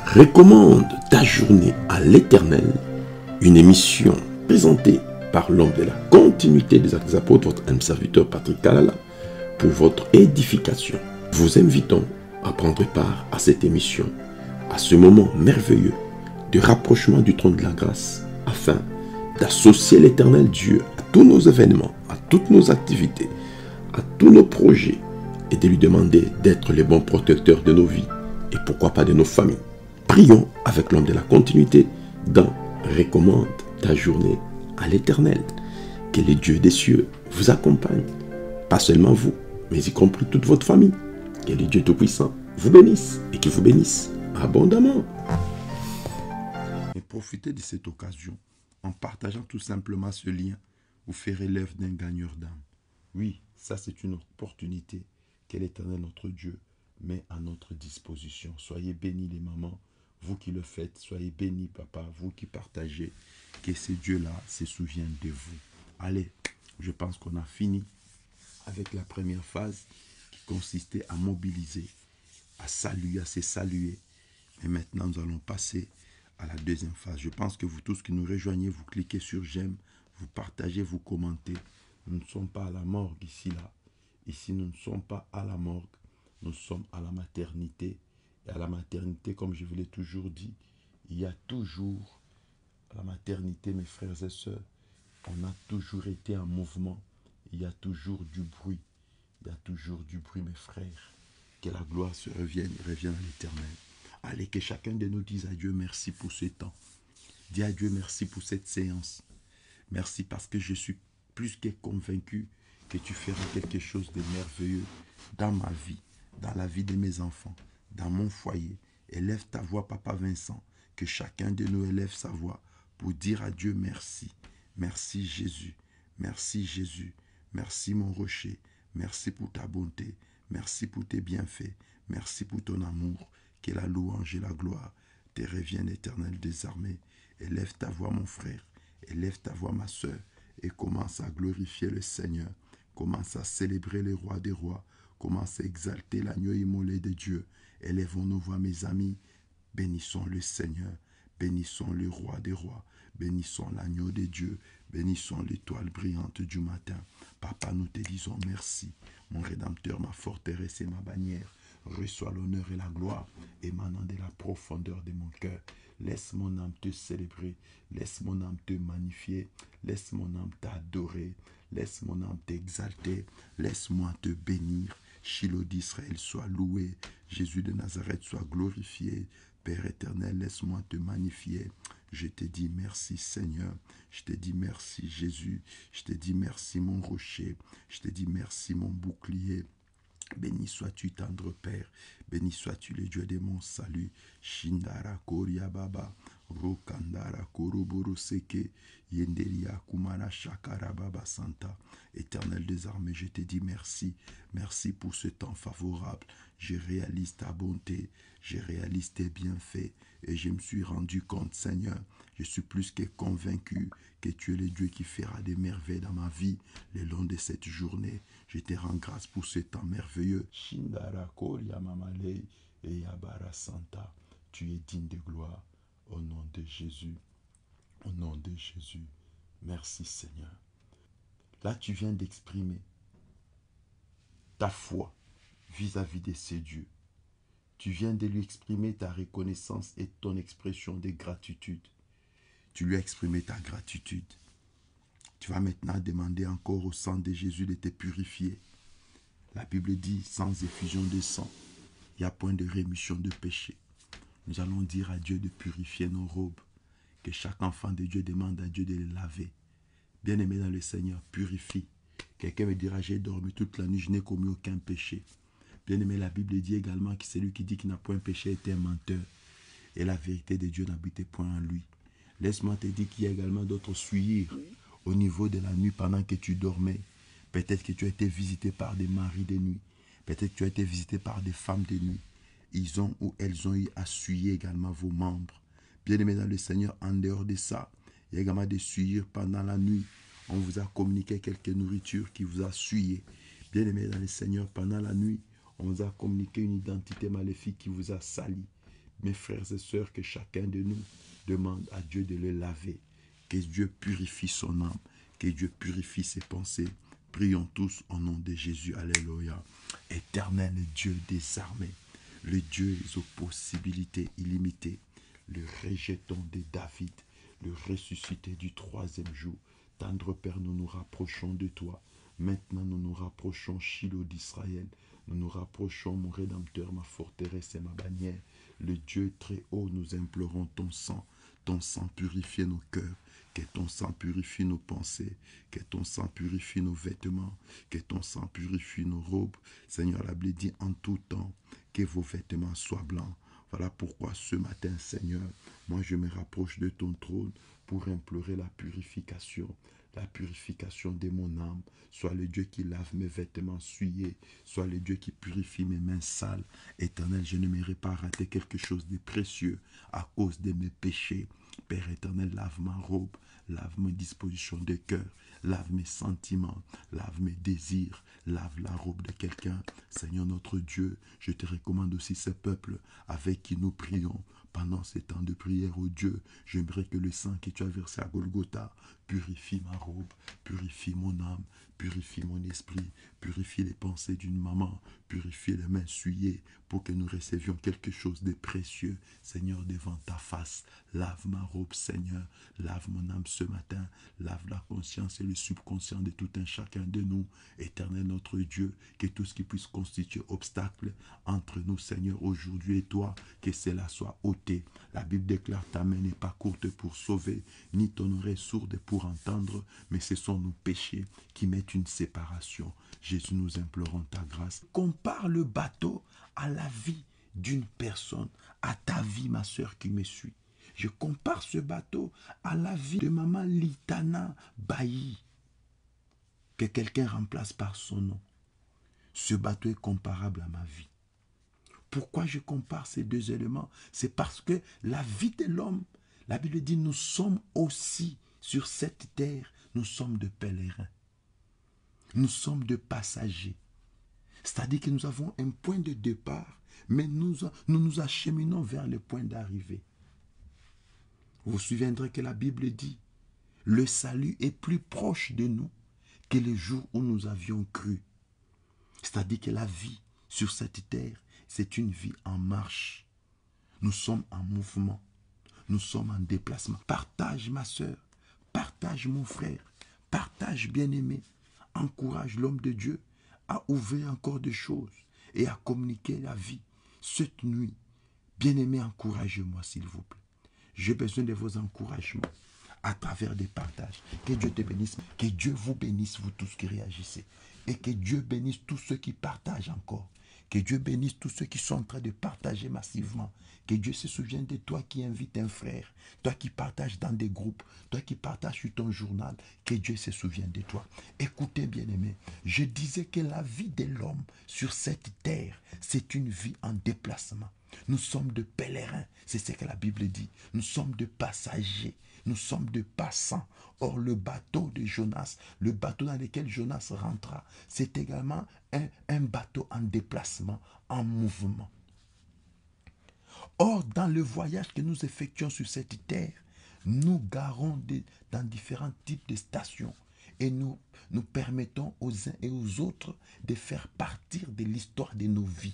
Recommande ta journée à l'Éternel, une émission présentée par l'homme de la continuité des actes des apôtres, votre âme serviteur Patrick Kalala, pour votre édification. Vous invitons à prendre part à cette émission, à ce moment merveilleux de rapprochement du trône de la grâce, afin d'associer l'Éternel Dieu à tous nos événements, à toutes nos activités, à tous nos projets, et de lui demander d'être le bon protecteur de nos vies, et pourquoi pas de nos familles. Prions avec l'homme de la continuité dans Recommande ta journée à l'Éternel. Que le Dieu des cieux vous accompagne, pas seulement vous, mais y compris toute votre famille. Que le Dieu Tout-Puissant vous bénisse et qu'il vous bénisse abondamment. Et profitez de cette occasion en partageant tout simplement ce lien. Vous ferez l'œuvre d'un gagneur d'âme. Oui, ça c'est une opportunité que l'Éternel notre Dieu met à notre disposition. Soyez bénis les mamans, vous qui le faites. Soyez bénis papa, vous qui partagez. Que ce Dieu-là se souvienne de vous. Allez, je pense qu'on a fini avec la première phase qui consistait à mobiliser, à saluer, à se saluer. Et maintenant, nous allons passer à la deuxième phase. Je pense que vous tous qui nous rejoignez, vous cliquez sur j'aime, vous partagez, vous commentez. Nous ne sommes pas à la morgue ici, là. Ici, nous ne sommes pas à la morgue. Nous sommes à la maternité. Et à la maternité, comme je vous l'ai toujours dit, il y a toujours, à la maternité, mes frères et sœurs, on a toujours été en mouvement. Il y a toujours du bruit. Il y a toujours du bruit, mes frères. Que la gloire se revienne à l'Éternel. Allez, que chacun de nous dise à Dieu merci pour ce temps. Dis à Dieu merci pour cette séance. Merci parce que je suis plus que convaincu que tu feras quelque chose de merveilleux dans ma vie, dans la vie de mes enfants, dans mon foyer. Élève ta voix, Papa Vincent, que chacun de nous élève sa voix pour dire à Dieu merci. Merci Jésus, merci Jésus, merci mon rocher, merci pour ta bonté, merci pour tes bienfaits, merci pour ton amour. Que la louange et la gloire te reviennent, Éternel des armées. Élève ta voix, mon frère, élève ta voix, ma soeur, et commence à glorifier le Seigneur. Commence à célébrer le roi des rois. Commence à exalter l'agneau immolé de Dieu. Élèvons nos voix, mes amis. Bénissons le Seigneur. Bénissons le roi des rois. Bénissons l'agneau de Dieu. Bénissons l'étoile brillante du matin. Papa, nous te disons merci. Mon Rédempteur, ma forteresse et ma bannière. Reçois l'honneur et la gloire émanant de la profondeur de mon cœur. Laisse mon âme te célébrer. Laisse mon âme te magnifier. Laisse mon âme t'adorer. Laisse mon âme t'exalter. Laisse-moi te bénir. Shiloh d'Israël soit loué. Jésus de Nazareth soit glorifié. Père éternel, laisse-moi te magnifier. Je te dis merci Seigneur. Je te dis merci Jésus. Je te dis merci mon rocher. Je te dis merci mon bouclier. Béni sois-tu, tendre Père. Béni sois-tu, le Dieu de mon salut. Shindara Koria Baba. Rokandara Koroboro Seke. Yenderia Kumara Shakara Baba Santa. Éternel des armées, je te dis merci. Merci pour ce temps favorable. Je réalise ta bonté. Je réalise tes bienfaits. Et je me suis rendu compte, Seigneur, je suis plus que convaincu que tu es le Dieu qui fera des merveilles dans ma vie le long de cette journée. Je te rends grâce pour ce temps merveilleux. Shindara Koria Mamalei et Yabara Santa. Tu es digne de gloire. Au nom de Jésus. Au nom de Jésus. Merci Seigneur. Là, tu viens d'exprimer ta foi vis-à-vis de ces dieux. Tu viens de lui exprimer ta reconnaissance et ton expression de gratitude. Tu lui as exprimé ta gratitude. Tu vas maintenant demander encore au sang de Jésus de te purifier. La Bible dit, sans effusion de sang, il n'y a point de rémission de péché. Nous allons dire à Dieu de purifier nos robes. Que chaque enfant de Dieu demande à Dieu de les laver. Bien-aimé dans le Seigneur, purifie. Quelqu'un me dira, j'ai dormi toute la nuit, je n'ai commis aucun péché. Bien-aimé, la Bible dit également que celui qui dit qu'il n'a point péché est un menteur. Et la vérité de Dieu n'habitait point en lui. Laisse-moi te dire qu'il y a également d'autres souillures au niveau de la nuit pendant que tu dormais. Peut-être que tu as été visité par des maris de nuit. Peut-être que tu as été visité par des femmes de nuit. Ils ont ou elles ont eu à souiller également vos membres. Bien-aimés dans le Seigneur, en dehors de ça, il y a également des souillures pendant la nuit. On vous a communiqué quelques nourritures qui vous a souillé. Bien-aimés dans le Seigneur, pendant la nuit, on vous a communiqué une identité maléfique qui vous a sali. mes frères et sœurs, que chacun de nous demande à Dieu de le laver. Que Dieu purifie son âme, que Dieu purifie ses pensées. Prions tous au nom de Jésus. Alléluia. Éternel Dieu des armées, le Dieu aux possibilités illimitées, le rejeton de David, le ressuscité du troisième jour. Tendre Père, nous nous rapprochons de toi. Maintenant, nous nous rapprochons, Shiloh d'Israël. Nous nous rapprochons, mon Rédempteur, ma forteresse et ma bannière. Le Dieu très haut, nous implorons ton sang purifie nos cœurs. Que ton sang purifie nos pensées, que ton sang purifie nos vêtements, que ton sang purifie nos robes. Seigneur, la Bible dit en tout temps que vos vêtements soient blancs. Voilà pourquoi ce matin, Seigneur, moi je me rapproche de ton trône pour implorer la purification de mon âme. Sois le Dieu qui lave mes vêtements souillés, sois le Dieu qui purifie mes mains sales. Éternel, je n'aimerais pas rater quelque chose de précieux à cause de mes péchés. Père éternel, lave ma robe, lave mes dispositions de cœur, lave mes sentiments, lave mes désirs, lave la robe de quelqu'un. Seigneur notre Dieu, je te recommande aussi ce peuple avec qui nous prions. Pendant ces temps de prière, ô Dieu, j'aimerais que le sang que tu as versé à Golgotha purifie ma robe, purifie mon âme, purifie mon esprit, purifie les pensées d'une maman, purifie les mains souillées pour que nous recevions quelque chose de précieux, Seigneur, devant ta face. Lave ma robe, Seigneur, lave mon âme ce matin, lave la conscience et le subconscient de tout un chacun de nous. Éternel notre Dieu, que tout ce qui puisse constituer obstacle entre nous, Seigneur, aujourd'hui et toi, que cela soit ôté. La Bible déclare: ta main n'est pas courte pour sauver, ni ton oreille sourde pour entendre, mais ce sont nos péchés qui mettent une séparation. Jésus, nous implorons ta grâce. Compare le bateau à la vie d'une personne, à ta vie, ma sœur qui me suit. Je compare ce bateau à la vie de maman Litana Bailly, que quelqu'un remplace par son nom. Ce bateau est comparable à ma vie. Pourquoi je compare ces deux éléments? C'est parce que la vie de l'homme, la Bible dit, nous sommes aussi sur cette terre, nous sommes de pèlerins. Nous sommes de passagers. C'est-à-dire que nous avons un point de départ, mais nous nous acheminons vers le point d'arrivée. Vous vous souviendrez que la Bible dit, le salut est plus proche de nous que le jour où nous avions cru. C'est-à-dire que la vie sur cette terre, c'est une vie en marche. Nous sommes en mouvement. Nous sommes en déplacement. Partage, ma soeur. Partage, mon frère. Partage, bien-aimé. Encourage l'homme de Dieu à ouvrir encore des choses et à communiquer la vie. Cette nuit, bien-aimé, encouragez-moi, s'il vous plaît. J'ai besoin de vos encouragements à travers des partages. Que Dieu te bénisse. Que Dieu vous bénisse, vous tous qui réagissez. Et que Dieu bénisse tous ceux qui partagent encore. Que Dieu bénisse tous ceux qui sont en train de partager massivement. Que Dieu se souvienne de toi qui invites un frère. Toi qui partages dans des groupes. Toi qui partages sur ton journal. Que Dieu se souvienne de toi. Écoutez, bien-aimés. Je disais que la vie de l'homme sur cette terre, c'est une vie en déplacement. Nous sommes de pèlerins. C'est ce que la Bible dit. Nous sommes de passagers. Nous sommes de passants. Or, le bateau de Jonas, le bateau dans lequel Jonas rentra, c'est également un bateau en déplacement, en mouvement. Or, dans le voyage que nous effectuons sur cette terre, nous garons dans différents types de stations et nous permettons aux uns et aux autres de faire partir de l'histoire de nos vies.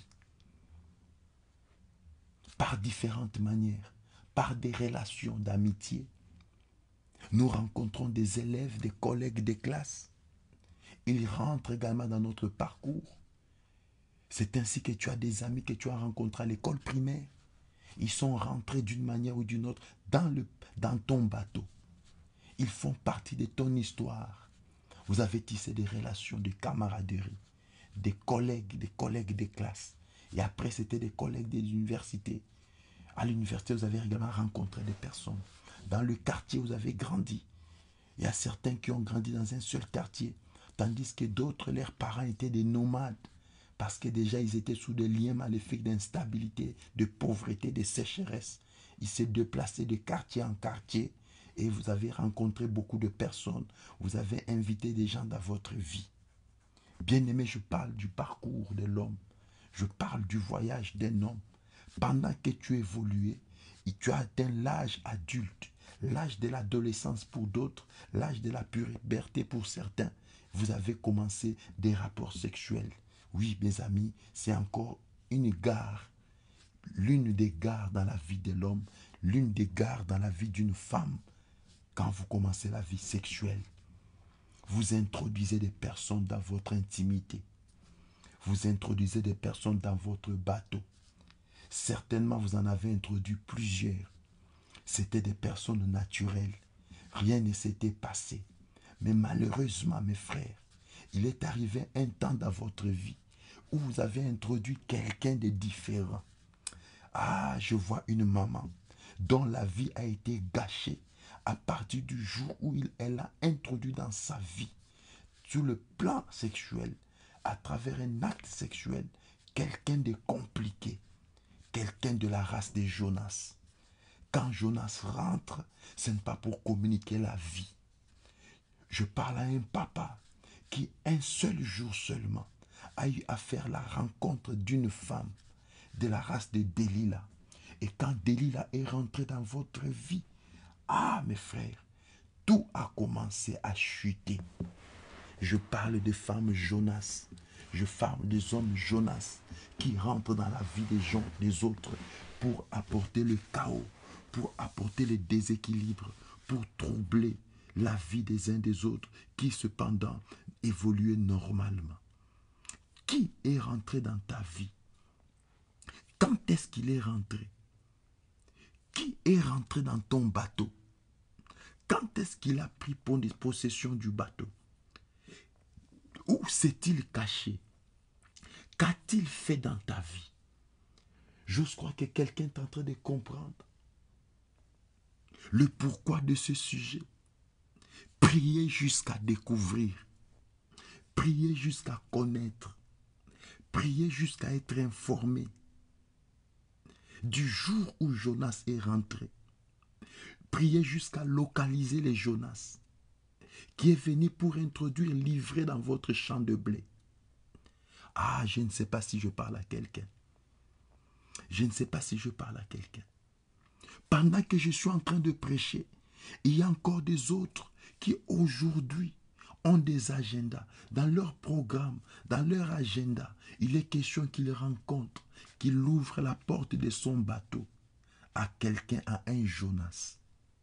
Par différentes manières, par des relations d'amitié. Nous rencontrons des élèves, des collègues de classe. Ils rentrent également dans notre parcours. C'est ainsi que tu as des amis que tu as rencontrés à l'école primaire. Ils sont rentrés d'une manière ou d'une autre dans ton bateau. Ils font partie de ton histoire. Vous avez tissé des relations de camaraderie, des collègues de classe. Et après, c'était des collègues des universités. À l'université, vous avez également rencontré des personnes. Dans le quartier, vous avez grandi. Il y a certains qui ont grandi dans un seul quartier, tandis que d'autres, leurs parents étaient des nomades, parce que déjà, ils étaient sous des liens maléfiques d'instabilité, de pauvreté, de sécheresse. Ils se déplaçaient de quartier en quartier, et vous avez rencontré beaucoup de personnes. Vous avez invité des gens dans votre vie. Bien-aimé, je parle du parcours de l'homme. Je parle du voyage d'un homme. pendant que tu évoluais, et tu as atteint l'âge adulte, l'âge de l'adolescence pour d'autres, l'âge de la puberté pour certains, vous avez commencé des rapports sexuels. Oui, mes amis, c'est encore une gare, l'une des gares dans la vie de l'homme, l'une des gares dans la vie d'une femme. Quand vous commencez la vie sexuelle, vous introduisez des personnes dans votre intimité. Vous introduisez des personnes dans votre bateau. Certainement, vous en avez introduit plusieurs. C'était des personnes naturelles. Rien ne s'était passé. Mais malheureusement, mes frères, il est arrivé un temps dans votre vie où vous avez introduit quelqu'un de différent. Ah, je vois une maman dont la vie a été gâchée à partir du jour où elle a introduit dans sa vie, sur le plan sexuel, à travers un acte sexuel, quelqu'un de compliqué, quelqu'un de la race de Jonas. Quand Jonas rentre, ce n'est pas pour communiquer la vie. Je parle à un papa qui, un seul jour seulement, a eu à faire la rencontre d'une femme de la race de Delilah. Et quand Delilah est rentrée dans votre vie, ah mes frères, tout a commencé à chuter. Je parle de femmes Jonas. Je parle des hommes Jonas qui rentrent dans la vie des gens, des autres, pour apporter le chaos, pour apporter le déséquilibre, pour troubler la vie des uns des autres, qui cependant évoluaient normalement. Qui est rentré dans ta vie? Quand est-ce qu'il est rentré? Qui est rentré dans ton bateau? Quand est-ce qu'il a pris possession du bateau? Où s'est-il caché? Qu'a-t-il fait dans ta vie? Je crois que quelqu'un est en train de comprendre le pourquoi de ce sujet. Priez jusqu'à découvrir. Priez jusqu'à connaître. Priez jusqu'à être informé. Du jour où Jonas est rentré, priez jusqu'à localiser les Jonas qui est venu pour introduire, livrer dans votre champ de blé. Ah, je ne sais pas si je parle à quelqu'un. Je ne sais pas si je parle à quelqu'un. Pendant que je suis en train de prêcher, il y a encore des autres qui aujourd'hui ont des agendas. Dans leur programme, dans leur agenda, il est question qu'ils rencontrent, qu'ils ouvrent la porte de son bateau à quelqu'un, à un Jonas.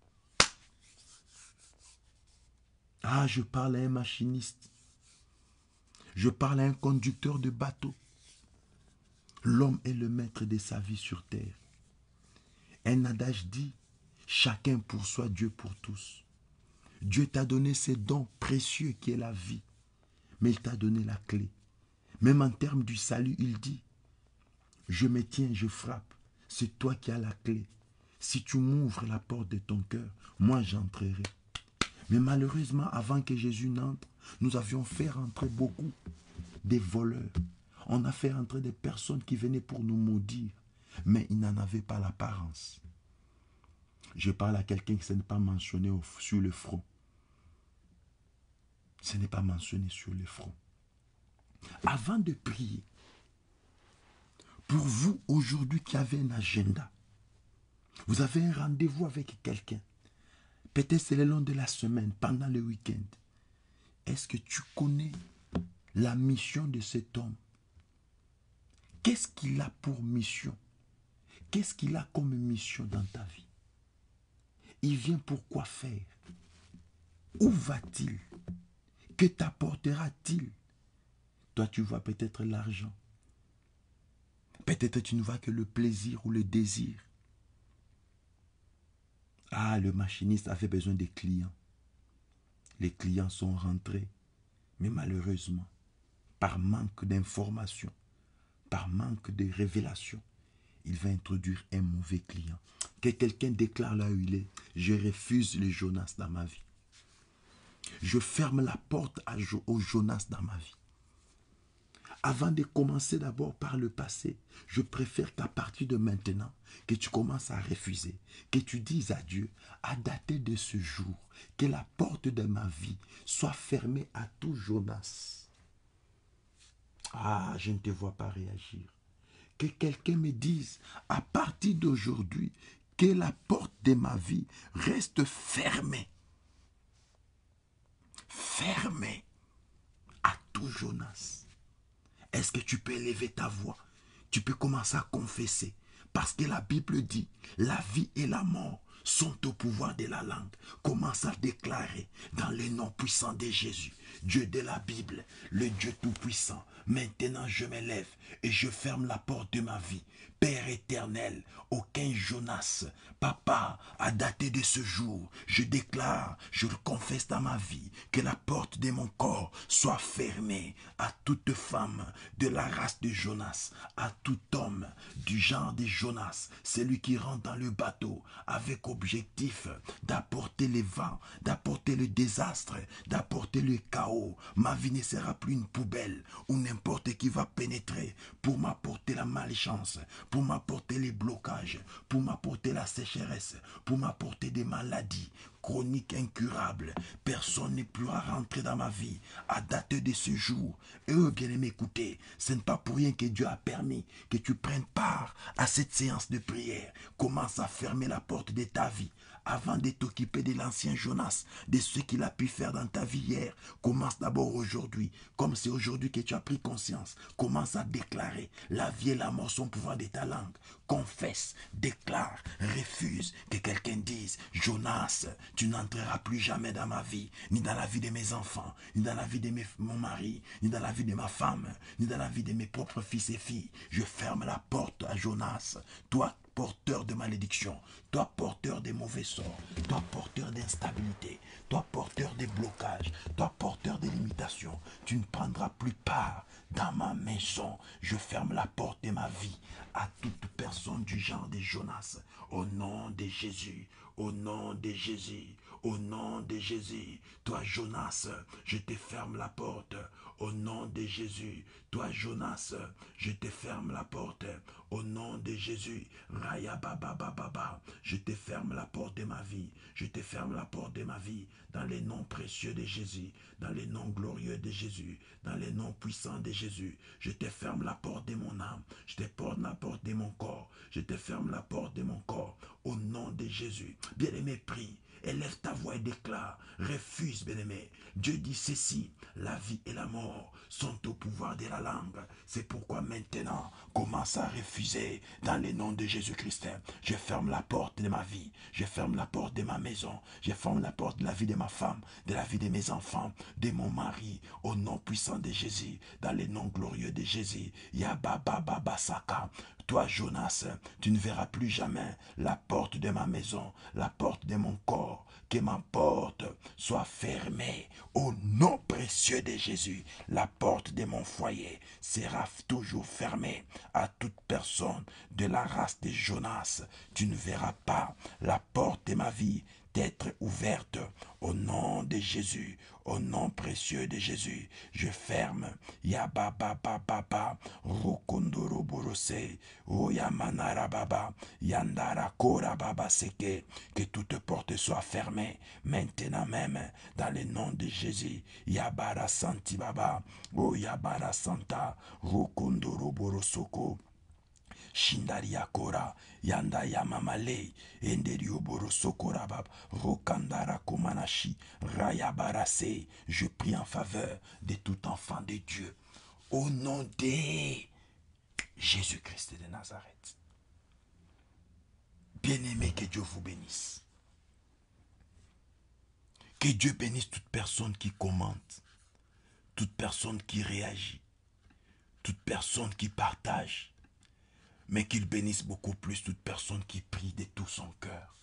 Ah, je parle à un machiniste. Je parle à un conducteur de bateau. L'homme est le maître de sa vie sur terre. Un adage dit, chacun pour soi, Dieu pour tous. Dieu t'a donné ces dons précieux qui est la vie, mais il t'a donné la clé. Même en termes du salut, il dit, je me tiens, je frappe, c'est toi qui as la clé. Si tu m'ouvres la porte de ton cœur, moi j'entrerai. Mais malheureusement, avant que Jésus n'entre, nous avions fait rentrer beaucoup des voleurs. On a fait rentrer des personnes qui venaient pour nous maudire, mais ils n'en avaient pas l'apparence. Je parle à quelqu'un qui ne n'est pas mentionné sur le front. Ce n'est pas mentionné sur le front. Avant de prier, pour vous aujourd'hui qui avez un agenda, vous avez un rendez-vous avec quelqu'un, peut-être c'est le long de la semaine, pendant le week-end. Est-ce que tu connais la mission de cet homme? Qu'est-ce qu'il a pour mission? Qu'est-ce qu'il a comme mission dans ta vie? Il vient pour quoi faire? Où va-t-il? Que t'apportera-t-il? Toi, tu vois peut-être l'argent. Peut-être tu ne vois que le plaisir ou le désir. Ah, le machiniste avait besoin des clients. Les clients sont rentrés, mais malheureusement, par manque d'information, par manque de révélation, il va introduire un mauvais client. Que quelqu'un déclare là où il est, je refuse le Jonas dans ma vie. Je ferme la porte au Jonas dans ma vie. Avant de commencer d'abord par le passé, je préfère qu'à partir de maintenant, que tu commences à refuser, que tu dises à Dieu, à dater de ce jour, que la porte de ma vie soit fermée à tout Jonas. Ah, je ne te vois pas réagir. Que quelqu'un me dise, à partir d'aujourd'hui, que la porte de ma vie reste fermée. Fermée à tout Jonas. Est-ce que tu peux élever ta voix? Tu peux commencer à confesser. Parce que la Bible dit, la vie et la mort sont au pouvoir de la langue. Commence à déclarer dans le nom puissant de Jésus, Dieu de la Bible, le Dieu tout-puissant. Maintenant je me lève et je ferme la porte de ma vie. Père éternel, aucun Jonas, papa, à dater de ce jour, je déclare, je le confesse dans ma vie, que la porte de mon corps soit fermée à toute femme de la race de Jonas, à tout homme du genre de Jonas, celui qui rentre dans le bateau avec objectif d'apporter les vents, d'apporter le désastre, d'apporter le chaos. Ma vie ne sera plus une poubelle où n'importe qui va pénétrer pour m'apporter la malchance, pour m'apporter les blocages, pour m'apporter la sécheresse, pour m'apporter des maladies chroniques incurables. Personne ne pourra rentrer dans ma vie à date de ce jour. Et eux, bien aimés, écoutez, ce n'est pas pour rien que Dieu a permis que tu prennes part à cette séance de prière. Commence à fermer la porte de ta vie. Avant de t'occuper de l'ancien Jonas, de ce qu'il a pu faire dans ta vie hier, commence d'abord aujourd'hui. Comme c'est aujourd'hui que tu as pris conscience, commence à déclarer la vie et la mort sont au pouvoir de ta langue. Confesse, déclare, refuse que quelqu'un dise, Jonas, tu n'entreras plus jamais dans ma vie, ni dans la vie de mes enfants, ni dans la vie de mon mari, ni dans la vie de ma femme, ni dans la vie de mes propres fils et filles. Je ferme la porte à Jonas. Toi, porteur de malédiction, toi porteur des mauvais sorts, toi porteur d'instabilité, toi porteur des blocages, toi porteur des limitations, tu ne prendras plus part dans ma maison. Je ferme la porte de ma vie à toute personne du genre de Jonas. Au nom de Jésus, au nom de Jésus, au nom de Jésus. Toi Jonas, je te ferme la porte. Au nom de Jésus. Toi Jonas, je te ferme la porte. Au nom de Jésus. Raya baba baba. Je te ferme la porte de ma vie. Je te ferme la porte de ma vie. Dans les noms précieux de Jésus. Dans les noms glorieux de Jésus. Dans les noms puissants de Jésus. Je te ferme la porte de mon âme. Je te porte la porte de mon corps. Je te ferme la porte de mon corps. Au nom de Jésus. Bien-aimé, prie. Élève ta voix et déclare. Refuse, bien-aimé. Dieu dit ceci. La vie et la mort sont au pouvoir de la langue. C'est pourquoi maintenant, commence à refuser dans le nom de Jésus-Christ. Je ferme la porte de ma vie. Je ferme la porte de ma maison. Je ferme la porte de la vie de ma femme, de la vie de mes enfants, de mon mari. Au nom puissant de Jésus, dans le nom glorieux de Jésus. Yababababasaka. Toi, Jonas, tu ne verras plus jamais la porte de ma maison, la porte de mon corps. Que ma porte soit fermée au nom précieux de Jésus. La porte de mon foyer sera toujours fermée à toute personne de la race de Jonas. Tu ne verras pas la porte de ma vie d'être ouverte au nom de Jésus, au nom précieux de Jésus. Je ferme. Yababababa, Rokondoro Borose, Oyamanara Baba, Yandara Kora Baba Seke, que toute porte soit fermée, maintenant même, dans le nom de Jésus. Yabara Santi Baba, Oyabara Santa, Rokondoro Borosoko. Shindaria Kora, Yanda Yamamale, Enderio Borosokorabab, Rokandara Komanashi, Rayabarase. Je prie en faveur de tout enfant de Dieu. Au nom de Jésus-Christ de Nazareth. Bien-aimé, que Dieu vous bénisse. Que Dieu bénisse toute personne qui commente, toute personne qui réagit, toute personne qui partage. Mais qu'il bénisse beaucoup plus toute personne qui prie de tout son cœur.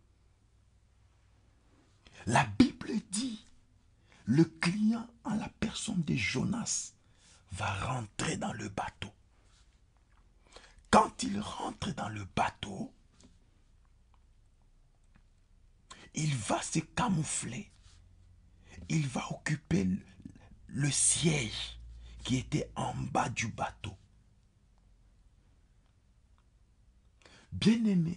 La Bible dit, le client en la personne de Jonas va rentrer dans le bateau. Quand il rentre dans le bateau, il va se camoufler. Il va occuper le siège qui était en bas du bateau. Bien-aimé,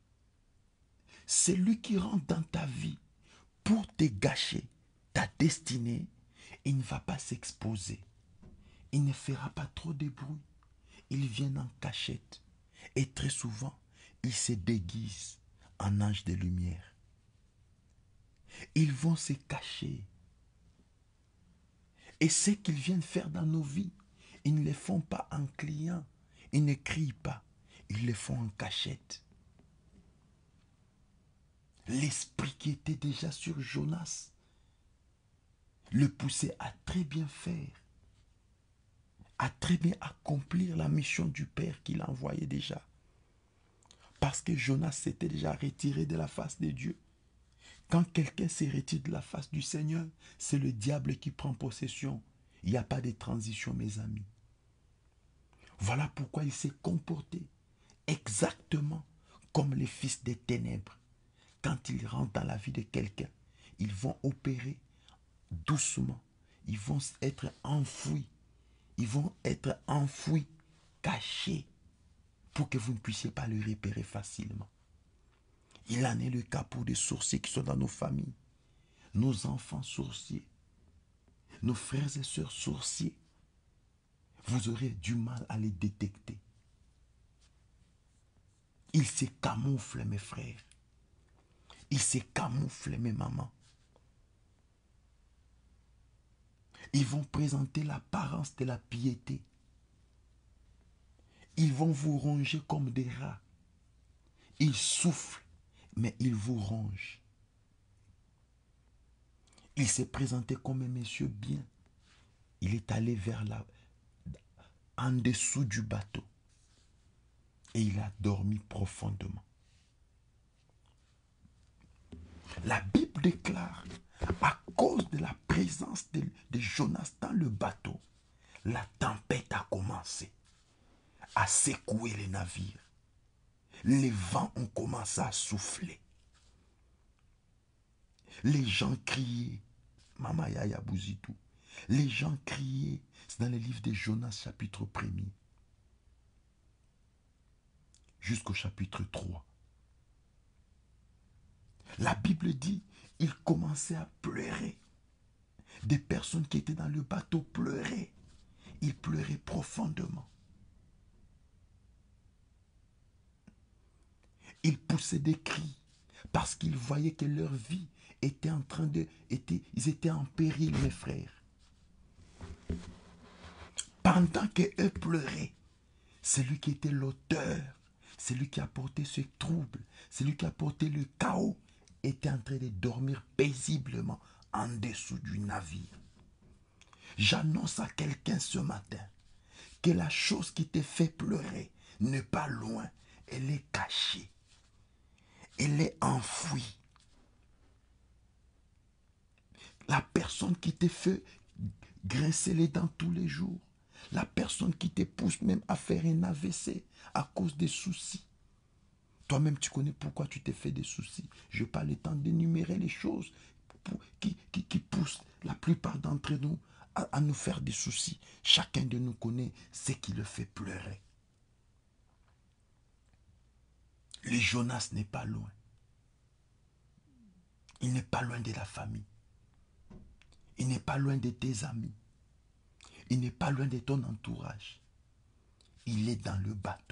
celui qui rentre dans ta vie pour te gâcher ta destinée, il ne va pas s'exposer. Il ne fera pas trop de bruit. ils viennent en cachette. Et très souvent, ils se déguisent en anges de lumière. Ils vont se cacher. Et ce qu'ils viennent faire dans nos vies, ils ne le font pas en criant. Ils ne crient pas. Ils le font en cachette. L'esprit qui était déjà sur Jonas le poussait à très bien faire, à très bien accomplir la mission du Père qu'il envoyait déjà. Parce que Jonas s'était déjà retiré de la face de Dieu. Quand quelqu'un se retire de la face du Seigneur, c'est le diable qui prend possession. Il n'y a pas de transition, mes amis. Voilà pourquoi il s'est comporté exactement comme les fils des ténèbres. Quand ils rentrent dans la vie de quelqu'un, ils vont opérer doucement. Ils vont être enfouis. Ils vont être enfouis, cachés, pour que vous ne puissiez pas le repérer facilement. Il en est le cas pour des sorciers qui sont dans nos familles. Nos enfants sorciers. Nos frères et sœurs sorciers. Vous aurez du mal à les détecter. Ils se camouflent, mes frères. Ils se camouflent, mes mamans. Ils vont présenter l'apparence de la piété. Ils vont vous ronger comme des rats. Ils soufflent, mais ils vous rongent. Il s'est présenté comme un monsieur bien. Il est allé vers en dessous du bateau. Et il a dormi profondément. La Bible déclare, à cause de la présence de Jonas dans le bateau, la tempête a commencé à secouer les navires. Les vents ont commencé à souffler. Les gens criaient. Mama Yaya Bouzitou. Les gens criaient. C'est dans le livre de Jonas, chapitre 1er. Jusqu'au chapitre 3. La Bible dit, ils commençaient à pleurer. Des personnes qui étaient dans le bateau pleuraient. Ils pleuraient profondément. Ils poussaient des cris parce qu'ils voyaient que leur vie était en train de... ils étaient en péril, mes frères. Pendant qu'eux pleuraient, celui qui était l'auteur, celui qui a porté ce trouble, celui qui a porté le chaos, était en train de dormir paisiblement en dessous du navire. J'annonce à quelqu'un ce matin que la chose qui te fait pleurer n'est pas loin, elle est cachée, elle est enfouie. La personne qui te fait grincer les dents tous les jours, la personne qui te pousse même à faire un AVC à cause des soucis. Toi-même, tu connais pourquoi tu t'es fait des soucis. Je n'ai pas le temps d'énumérer les choses qui poussent la plupart d'entre nous à nous faire des soucis. Chacun de nous connaît ce qui le fait pleurer. Le Jonas n'est pas loin. Il n'est pas loin de la famille. Il n'est pas loin de tes amis. Il n'est pas loin de ton entourage. Il est dans le bateau.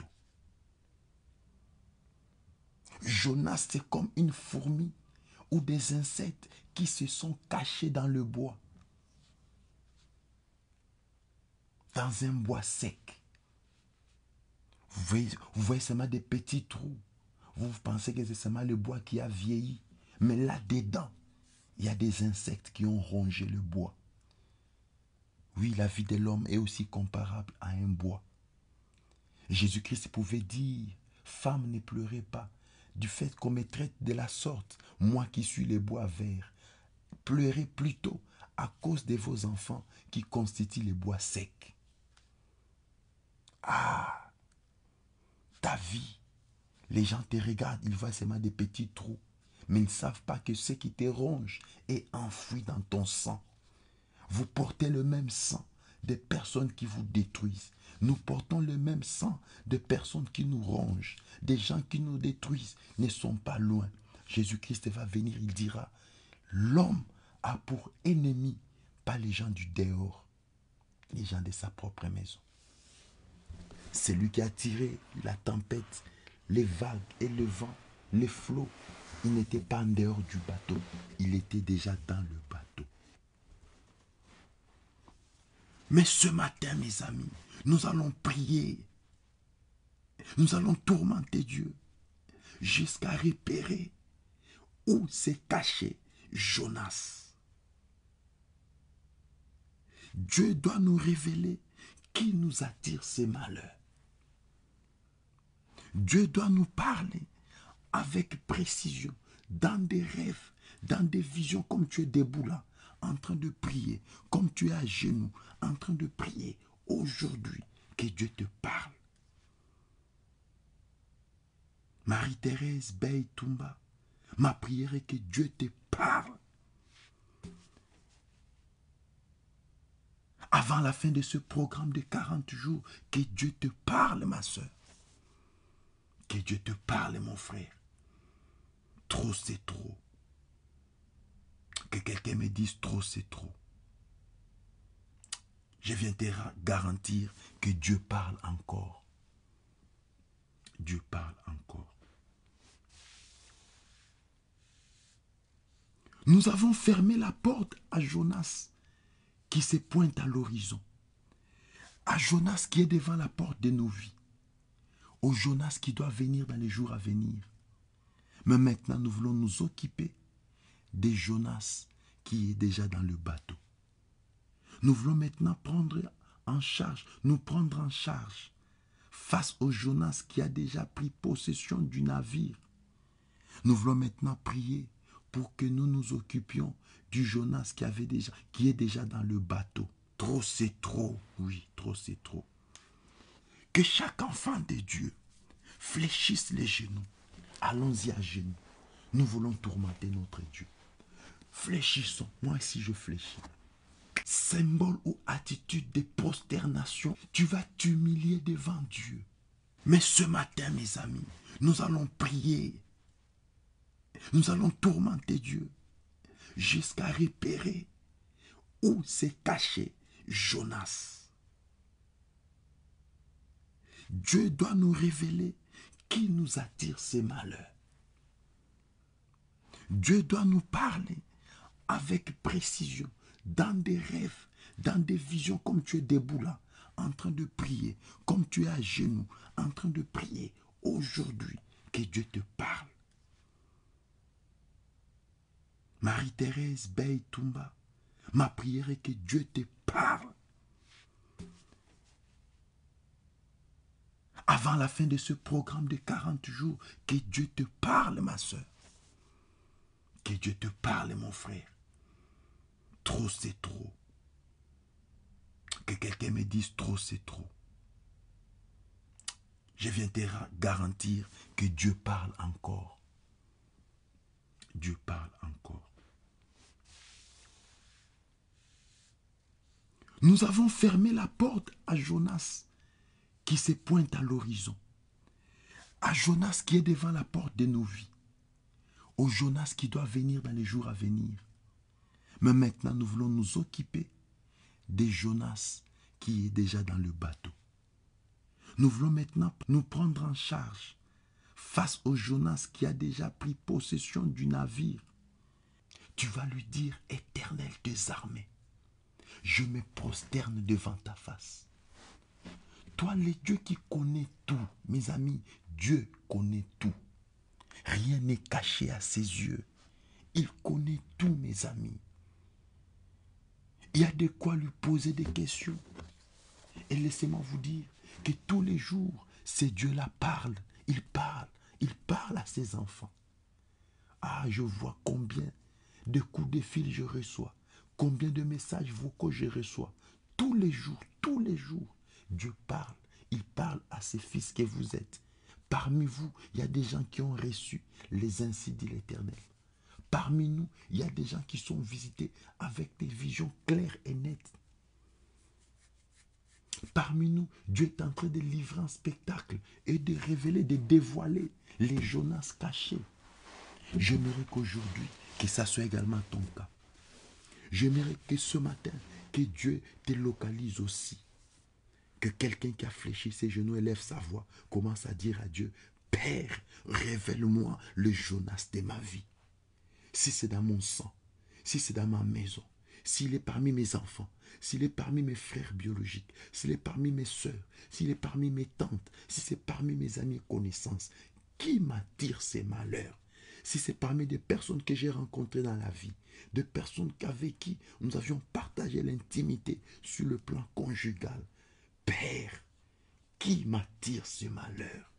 Jonas, c'est comme une fourmi ou des insectes qui se sont cachés dans le bois. Dans un bois sec. Vous voyez seulement des petits trous. Vous pensez que c'est seulement le bois qui a vieilli. Mais là-dedans, il y a des insectes qui ont rongé le bois. Oui, la vie de l'homme est aussi comparable à un bois. Jésus-Christ pouvait dire, femme, ne pleurez pas du fait qu'on me traite de la sorte, moi qui suis le bois vert. Pleurez plutôt à cause de vos enfants qui constituent les bois secs. Ah, ta vie, les gens te regardent, ils voient seulement des petits trous, mais ils ne savent pas que ce qui te ronge est enfoui dans ton sang. Vous portez le même sang des personnes qui vous détruisent. Nous portons le même sang de personnes qui nous rongent. Des gens qui nous détruisent ne sont pas loin. Jésus-Christ va venir, il dira, l'homme a pour ennemi pas les gens du dehors, les gens de sa propre maison. C'est lui qui a tiré la tempête, les vagues et le vent, les flots. Il n'était pas en dehors du bateau, il était déjà dans le bateau. Mais ce matin, mes amis, nous allons prier. Nous allons tourmenter Dieu jusqu'à repérer où s'est caché Jonas. Dieu doit nous révéler qui nous attire ces malheurs. Dieu doit nous parler avec précision, dans des rêves, dans des visions, comme tu es debout là, en train de prier, comme tu es à genoux, en train de prier. Aujourd'hui, que Dieu te parle. Marie-Thérèse Bey-Toumba, ma prière est que Dieu te parle. Avant la fin de ce programme de 40 jours, que Dieu te parle, ma soeur. Que Dieu te parle, mon frère. Trop, c'est trop. Que quelqu'un me dise trop, c'est trop. Je viens te garantir que Dieu parle encore. Dieu parle encore. Nous avons fermé la porte à Jonas qui se pointe à l'horizon. À Jonas qui est devant la porte de nos vies. Au Jonas qui doit venir dans les jours à venir. Mais maintenant, nous voulons nous occuper de Jonas qui est déjà dans le bateau. Nous voulons maintenant nous prendre en charge face au Jonas qui a déjà pris possession du navire. Nous voulons maintenant prier pour que nous nous occupions du Jonas qui est déjà dans le bateau. Trop c'est trop, oui, trop c'est trop. Que chaque enfant de Dieu fléchisse les genoux. Allons-y à genoux. Nous voulons tourmenter notre Dieu. Fléchissons. Moi ici je fléchis. Symbole ou attitude de prosternation, tu vas t'humilier devant Dieu. Mais ce matin, mes amis, nous allons prier. Nous allons tourmenter Dieu jusqu'à repérer où s'est caché Jonas. Dieu doit nous révéler qui nous attire ces malheurs. Dieu doit nous parler avec précision, dans des rêves, dans des visions, comme tu es debout là, en train de prier, comme tu es à genoux, en train de prier. Aujourd'hui, que Dieu te parle. Marie-Thérèse Bey-Toumba, ma prière est que Dieu te parle. Avant la fin de ce programme de 40 jours, que Dieu te parle, ma soeur. Que Dieu te parle, mon frère. Trop, c'est trop. Que quelqu'un me dise trop, c'est trop. Je viens te garantir que Dieu parle encore. Dieu parle encore. Nous avons fermé la porte à Jonas qui se pointe à l'horizon. À Jonas qui est devant la porte de nos vies. Au Jonas qui doit venir dans les jours à venir. Mais maintenant, nous voulons nous occuper de Jonas qui est déjà dans le bateau. Nous voulons maintenant nous prendre en charge face au Jonas qui a déjà pris possession du navire. Tu vas lui dire, Éternel des armées, je me prosterne devant ta face. Toi, le Dieu qui connaît tout, mes amis, Dieu connaît tout. Rien n'est caché à ses yeux. Il connaît tout, mes amis. Il y a de quoi lui poser des questions. Et laissez-moi vous dire que tous les jours, ce Dieu-là parle. Il parle à ses enfants. Ah, je vois combien de coups de fil je reçois. Combien de messages vocaux je reçois. Tous les jours, Dieu parle. Il parle à ses fils que vous êtes. Parmi vous, il y a des gens qui ont reçu les ainsi dit l'Éternel. Parmi nous, il y a des gens qui sont visités avec des visions claires et nettes. Parmi nous, Dieu est en train de livrer un spectacle et de révéler, de dévoiler les Jonas cachés. J'aimerais qu'aujourd'hui, que ça soit également ton cas. J'aimerais que ce matin, que Dieu te localise aussi. Que quelqu'un qui a fléchi ses genoux élève sa voix, commence à dire à Dieu, Père, révèle-moi le Jonas de ma vie. Si c'est dans mon sang, si c'est dans ma maison, s'il est parmi mes enfants, s'il est parmi mes frères biologiques, s'il est parmi mes soeurs, s'il est parmi mes tantes, si c'est parmi mes amis et connaissances, qui m'attire ces malheurs? Si c'est parmi des personnes que j'ai rencontrées dans la vie, des personnes avec qui nous avions partagé l'intimité sur le plan conjugal, Père, qui m'attire ce malheur?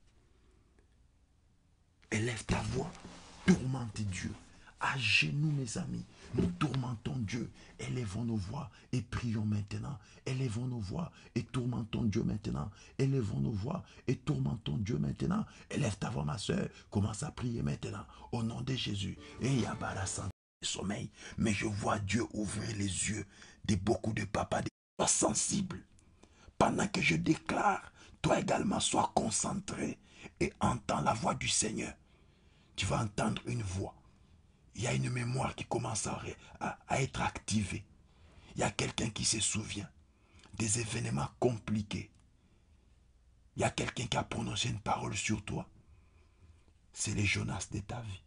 Élève ta voix, tourmente Dieu. À genoux, mes amis, nous tourmentons Dieu. Élevons nos voix et prions maintenant. Élevons nos voix et tourmentons Dieu maintenant. Élevons nos voix et tourmentons Dieu maintenant. Élève ta voix, ma soeur. Commence à prier maintenant. Au nom de Jésus. Et Yabara sans sommeil. Mais je vois Dieu ouvrir les yeux de beaucoup de papas. Sois sensible. Pendant que je déclare, toi également sois concentré et entends la voix du Seigneur. Tu vas entendre une voix. Il y a une mémoire qui commence à être activée. Il y a quelqu'un qui se souvient des événements compliqués. Il y a quelqu'un qui a prononcé une parole sur toi. C'est les Jonas de ta vie.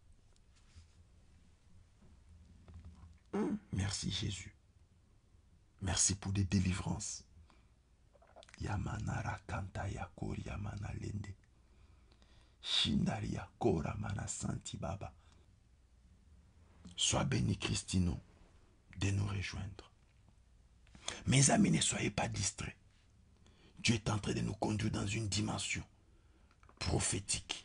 Merci Jésus. Merci pour des délivrances. Yamanara kanta yakori yamana lende. Shindaria kora mana santi baba. Sois béni, Christino, de nous rejoindre. Mes amis, ne soyez pas distraits. Dieu est en train de nous conduire dans une dimension prophétique.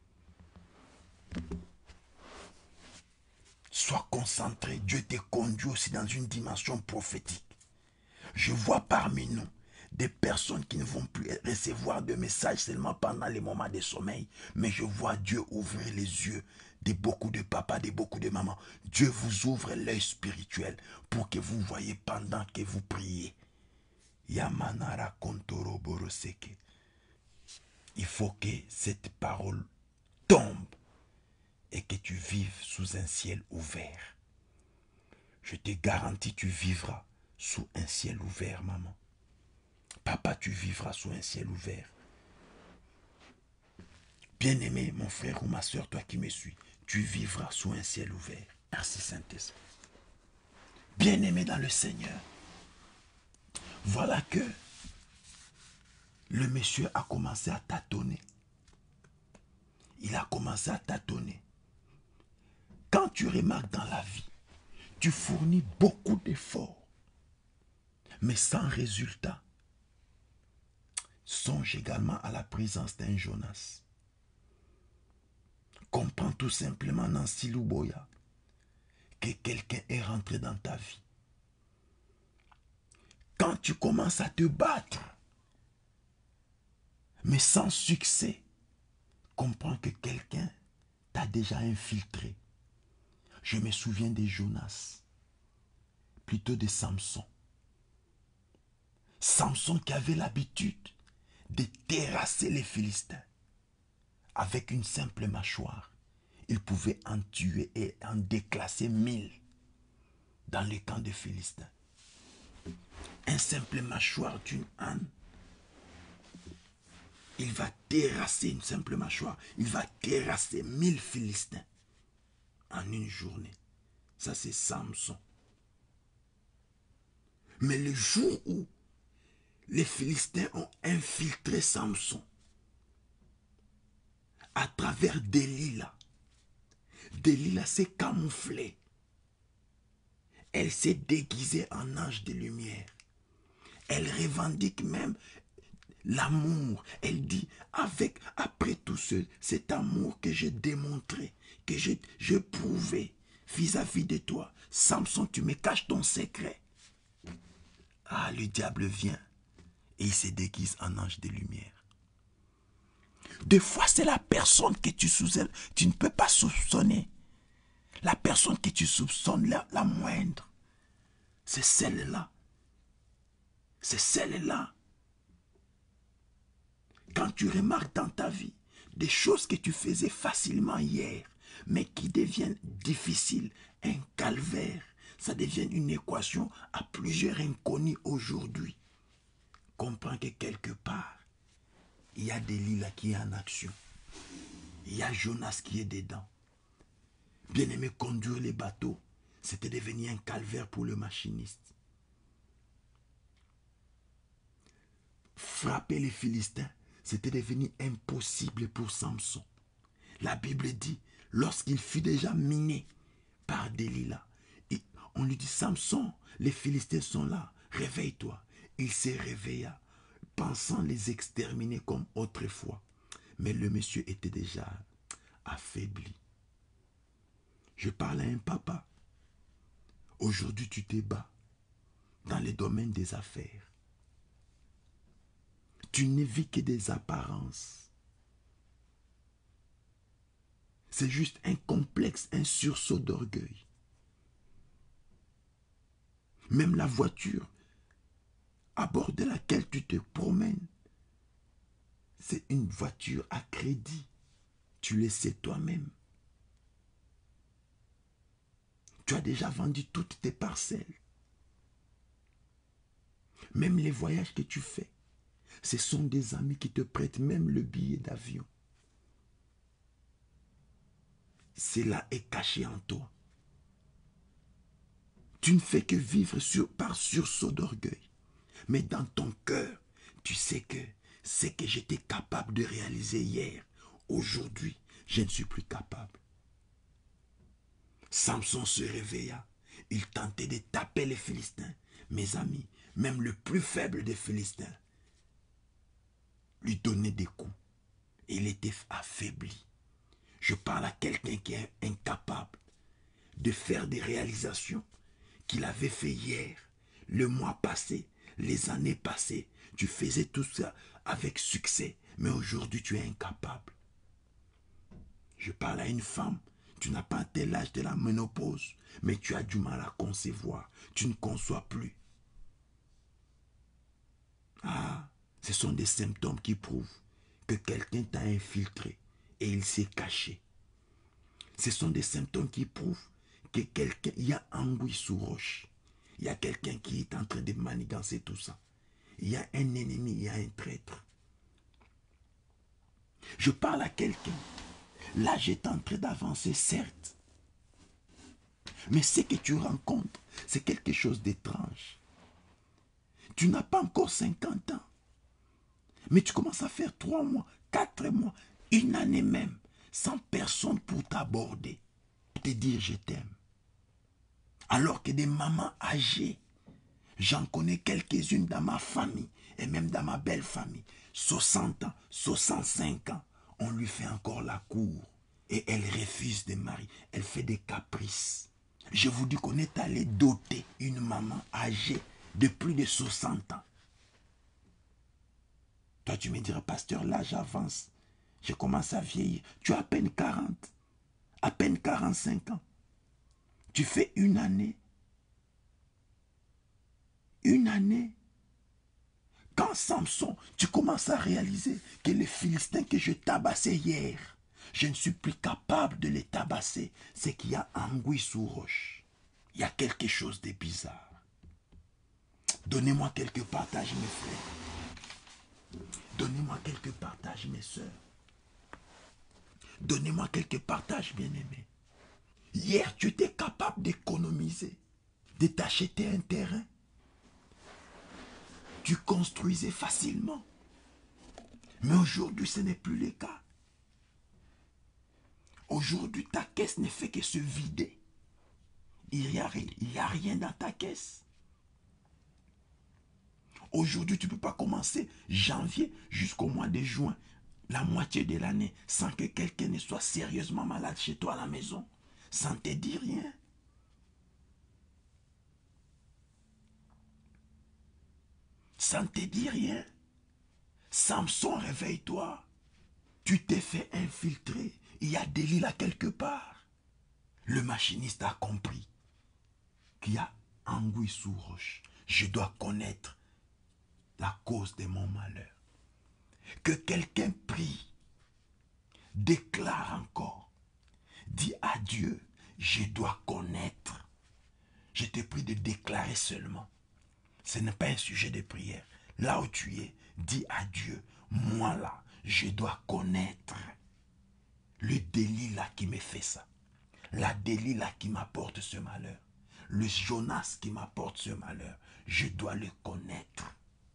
Sois concentré. Dieu te conduit aussi dans une dimension prophétique. Je vois parmi nous des personnes qui ne vont plus recevoir de messages seulement pendant les moments de sommeil. Mais je vois Dieu ouvrir les yeux de beaucoup de papas, de beaucoup de mamans. Dieu vous ouvre l'œil spirituel pour que vous voyez pendant que vous priez. Yamanara kontoro boroseke. Il faut que cette parole tombe et que tu vives sous un ciel ouvert. Je te garantis, tu vivras sous un ciel ouvert, maman. Papa, tu vivras sous un ciel ouvert. Bien-aimé, mon frère ou ma soeur, toi qui me suis, tu vivras sous un ciel ouvert. Merci Saint-Esprit. Bien-aimé dans le Seigneur, voilà que le monsieur a commencé à tâtonner. Il a commencé à tâtonner. Quand tu remarques dans la vie, tu fournis beaucoup d'efforts, mais sans résultat. Songe également à la présence d'un Jonas. Comprends tout simplement, Nancy Louboya, que quelqu'un est rentré dans ta vie. Quand tu commences à te battre, mais sans succès, comprends que quelqu'un t'a déjà infiltré. Je me souviens des Jonas, plutôt de Samson. Samson qui avait l'habitude de terrasser les Philistins. Avec une simple mâchoire, il pouvait en tuer et en déclasser 1000 dans le camp des Philistins. Un simple mâchoire d'une âne, il va terrasser une simple mâchoire, il va terrasser 1000 Philistins en une journée. Ça, c'est Samson. Mais le jour où les Philistins ont infiltré Samson, à travers Delilah, Delilah s'est camouflée. Elle s'est déguisée en ange de lumière. Elle revendique même l'amour. Elle dit, après tout cet amour que j'ai démontré, que j'ai prouvé vis-à-vis de toi, Samson, tu me caches ton secret. Ah, le diable vient et il se déguise en ange de lumière. Des fois, c'est la personne que tu ne peux pas soupçonner. La personne que tu soupçonnes la moindre, c'est celle-là. C'est celle-là. Quand tu remarques dans ta vie des choses que tu faisais facilement hier, mais qui deviennent difficiles, un calvaire, ça devient une équation à plusieurs inconnus aujourd'hui. comprends que quelque part, il y a Delilah qui est en action. Il y a Jonas qui est dedans. Bien-aimé, conduire les bateaux, c'était devenu un calvaire pour le machiniste. Frapper les Philistins, c'était devenu impossible pour Samson. La Bible dit, lorsqu'il fut déjà miné par Delilah, on lui dit, Samson, les Philistins sont là, réveille-toi. Il s'est réveillé, pensant les exterminer comme autrefois. Mais le monsieur était déjà affaibli. Je parle à un papa. Aujourd'hui, tu te bats dans les domaines des affaires. Tu ne vis que des apparences. C'est juste un complexe, un sursaut d'orgueil. Même la voiture à bord de laquelle tu te promènes, c'est une voiture à crédit. Tu le sais toi-même. Tu as déjà vendu toutes tes parcelles. Même les voyages que tu fais, ce sont des amis qui te prêtent même le billet d'avion. Cela est caché en toi. Tu ne fais que vivre par sursaut d'orgueil. Mais dans ton cœur, tu sais que ce que j'étais capable de réaliser hier, aujourd'hui, je ne suis plus capable. Samson se réveilla. Il tentait de taper les Philistins. Mes amis, même le plus faible des Philistins, lui donnait des coups. Il était affaibli. Je parle à quelqu'un qui est incapable de faire des réalisations qu'il avait fait hier, le mois passé, les années passées. Tu faisais tout ça avec succès, mais aujourd'hui tu es incapable. Je parle à une femme, tu n'as pas atteint l'âge de la ménopause, mais tu as du mal à concevoir. Tu ne conçois plus. Ah, ce sont des symptômes qui prouvent que quelqu'un t'a infiltré et il s'est caché. Ce sont des symptômes qui prouvent que quelqu'un, il y a anguille sous roche. Il y a quelqu'un qui est en train de manigancer tout ça. Il y a un ennemi, il y a un traître. Je parle à quelqu'un. L'âge est en train d'avancer, certes. Mais ce que tu rencontres, c'est quelque chose d'étrange. Tu n'as pas encore 50 ans. Mais tu commences à faire 3 mois, 4 mois, une année même, sans personne pour t'aborder, pour te dire je t'aime. Alors que des mamans âgées, j'en connais quelques-unes dans ma famille, et même dans ma belle famille, 60 ans, 65 ans, on lui fait encore la cour. Et elle refuse de marier, elle fait des caprices. Je vous dis qu'on est allé doter une maman âgée de plus de 60 ans. Toi, tu me diras, pasteur, l'âge avance. Je commence à vieillir. Tu as à peine 40, à peine 45 ans. Tu fais une année. Une année. Quand Samson, tu commences à réaliser que les Philistins que je tabassais hier, je ne suis plus capable de les tabasser. C'est qu'il y a anguille sous roche. Il y a quelque chose de bizarre. Donnez-moi quelques partages, mes frères. Donnez-moi quelques partages, mes sœurs. Donnez-moi quelques partages, bien-aimés. Hier, tu étais capable d'économiser, de t'acheter un terrain. Tu construisais facilement. Mais aujourd'hui, ce n'est plus le cas. Aujourd'hui, ta caisse ne fait que se vider. Il n'y a rien dans ta caisse. Aujourd'hui, tu ne peux pas commencer janvier jusqu'au mois de juin, la moitié de l'année, sans que quelqu'un ne soit sérieusement malade chez toi à la maison, sans te dire rien. Sans te dire rien. Samson, réveille-toi. Tu t'es fait infiltrer. Il y a Delilah quelque part. Le machiniste a compris qu'il y a anguille sous roche. Je dois connaître la cause de mon malheur. Que quelqu'un prie, déclare encore, dis à Dieu, je dois connaître. Je te prie de déclarer seulement. Ce n'est pas un sujet de prière. Là où tu es, dis à Dieu, moi là, je dois connaître le délit là qui me fait ça. La délit là qui m'apporte ce malheur. Le Jonas qui m'apporte ce malheur. Je dois le connaître.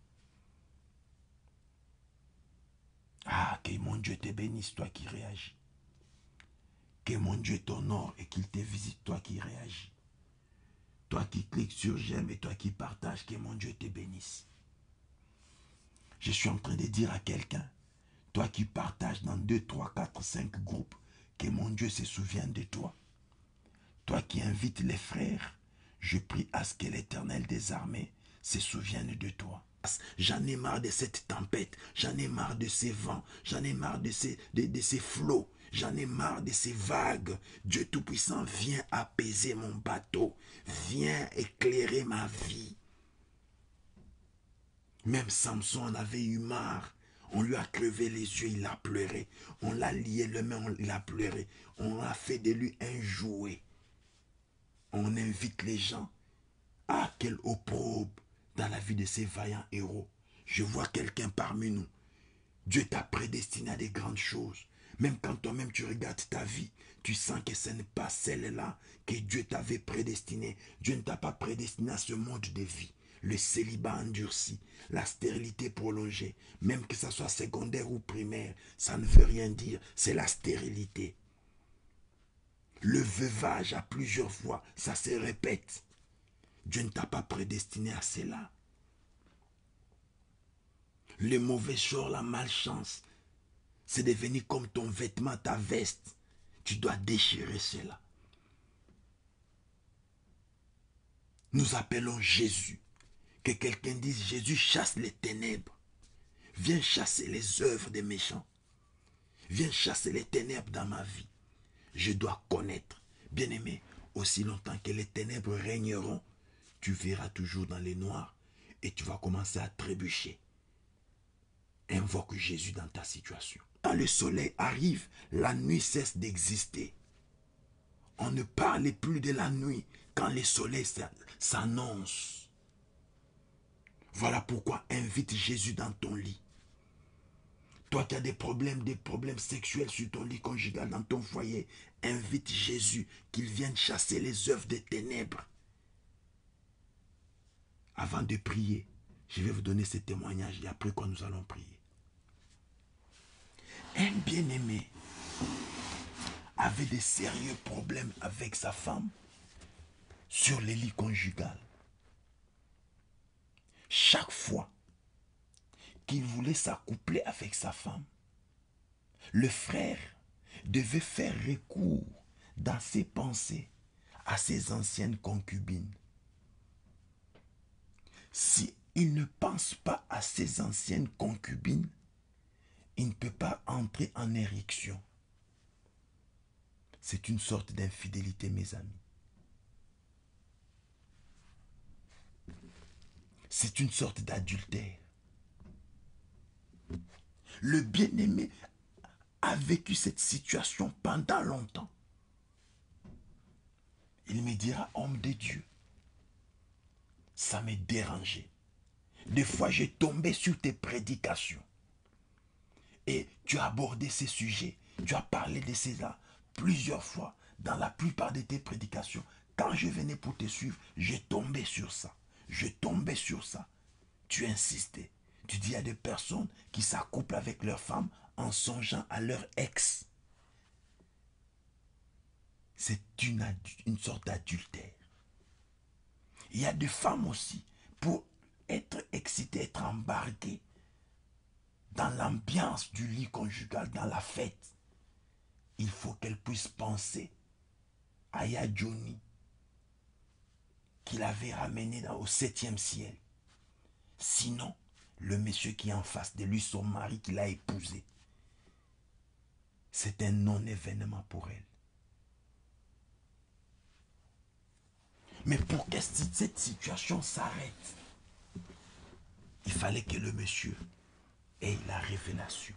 Ah, que mon Dieu te bénisse, toi qui réagis. Que mon Dieu t'honore et qu'il te visite, toi qui réagis. Toi qui cliques sur j'aime et toi qui partages, que mon Dieu te bénisse. Je suis en train de dire à quelqu'un, toi qui partages dans 2, 3, 4, 5 groupes, que mon Dieu se souvienne de toi. Toi qui invites les frères, je prie à ce que l'Éternel des armées se souvienne de toi. J'en ai marre de cette tempête, j'en ai marre de ces vents, j'en ai marre de ces flots, j'en ai marre de ces vagues. Dieu Tout-Puissant, viens apaiser mon bateau, viens éclairer ma vie. Même Samson en avait eu marre. On lui a crevé les yeux, il a pleuré. On l'a lié les mains, il a pleuré. On a fait de lui un jouet. On invite les gens. Ah, quel opprobre dans la vie de ces vaillants héros. Je vois quelqu'un parmi nous. Dieu t'a prédestiné à des grandes choses. Même quand toi-même tu regardes ta vie, tu sens que ce n'est pas celle-là que Dieu t'avait prédestiné. Dieu ne t'a pas prédestiné à ce mode de vie. Le célibat endurci, la stérilité prolongée, même que ça soit secondaire ou primaire, ça ne veut rien dire, c'est la stérilité. Le veuvage à plusieurs fois, ça se répète. Dieu ne t'a pas prédestiné à cela. Le mauvais sort, la malchance, c'est devenu comme ton vêtement, ta veste. Tu dois déchirer cela. Nous appelons Jésus. Que quelqu'un dise, Jésus chasse les ténèbres. Viens chasser les œuvres des méchants. Viens chasser les ténèbres dans ma vie. Je dois connaître. Bien-aimé, aussi longtemps que les ténèbres régneront, tu verras toujours dans les noirs et tu vas commencer à trébucher. Invoque Jésus dans ta situation. Quand le soleil arrive, la nuit cesse d'exister. On ne parle plus de la nuit quand le soleil s'annonce. Voilà pourquoi invite Jésus dans ton lit. Toi qui as des problèmes sexuels sur ton lit conjugal, dans ton foyer, invite Jésus qu'il vienne chasser les œuvres des ténèbres. Avant de prier, je vais vous donner ce témoignage et après quoi nous allons prier. Un bien-aimé avait des sérieux problèmes avec sa femme sur le lit conjugal. Chaque fois qu'il voulait s'accoupler avec sa femme, le frère devait faire recours dans ses pensées à ses anciennes concubines. Si il ne pense pas à ses anciennes concubines, il ne peut pas entrer en érection. C'est une sorte d'infidélité, mes amis. C'est une sorte d'adultère. Le bien-aimé a vécu cette situation pendant longtemps. Il me dira, homme de Dieu, ça me dérangeait. Des fois, j'ai tombé sur tes prédications. Et tu as abordé ces sujets. Tu as parlé de cela plusieurs fois dans la plupart de tes prédications. Quand je venais pour te suivre, je tombais sur ça. Je tombais sur ça. Tu insistais. Tu dis, il y a des personnes qui s'accouplent avec leur femme en songeant à leur ex. C'est une sorte d'adultère. Il y a des femmes aussi, pour être excitées, être embarquées dans l'ambiance du lit conjugal, dans la fête, il faut qu'elles puissent penser à Yadjoni, qu'il avait ramené au 7e ciel. Sinon, le monsieur qui est en face de lui, son mari qu'il a épousé, c'est un non-événement pour elle. Mais pour que cette situation s'arrête, il fallait que le monsieur ait la révélation.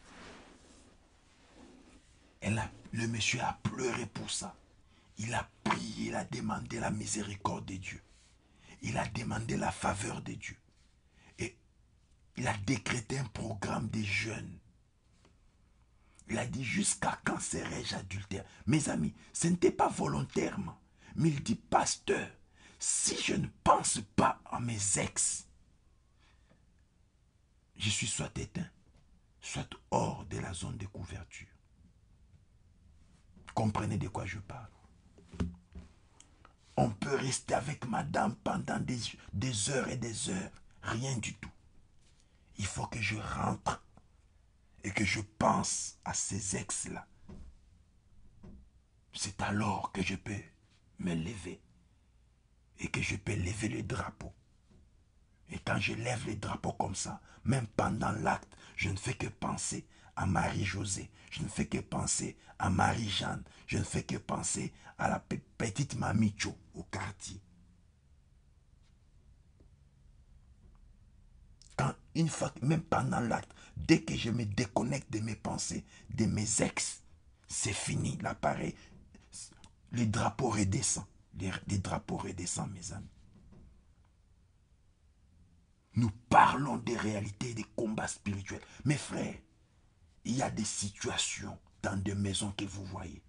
Le monsieur a pleuré pour ça. Il a prié, il a demandé la miséricorde de Dieu. Il a demandé la faveur de Dieu. Et Il a décrété un programme des jeunes. Il a dit, jusqu'à quand serai-je adultère? Mes amis, ce n'était pas volontairement. Mais il dit, pasteur, si je ne pense pas à mes ex, je suis soit éteint, soit hors de la zone de couverture. Comprenez de quoi je parle? On peut rester avec madame pendant des heures et des heures. Rien du tout. Il faut que je rentre et que je pense à ces ex-là. C'est alors que je peux me lever et que je peux lever le drapeau. Et quand je lève le drapeau comme ça, même pendant l'acte, je ne fais que penser à Marie-Josée. Je ne fais que penser à Marie-Jeanne. Je ne fais que penser à la petite mamie Cho au quartier. Quand une fois, même pendant l'acte, dès que je me déconnecte de mes pensées, de mes ex, c'est fini. L'appareil, le drapeau redescend. Les drapeaux redescendent, mes amis. Nous parlons des réalités, des combats spirituels. Mes frères, il y a des situations dans des maisons que vous voyez.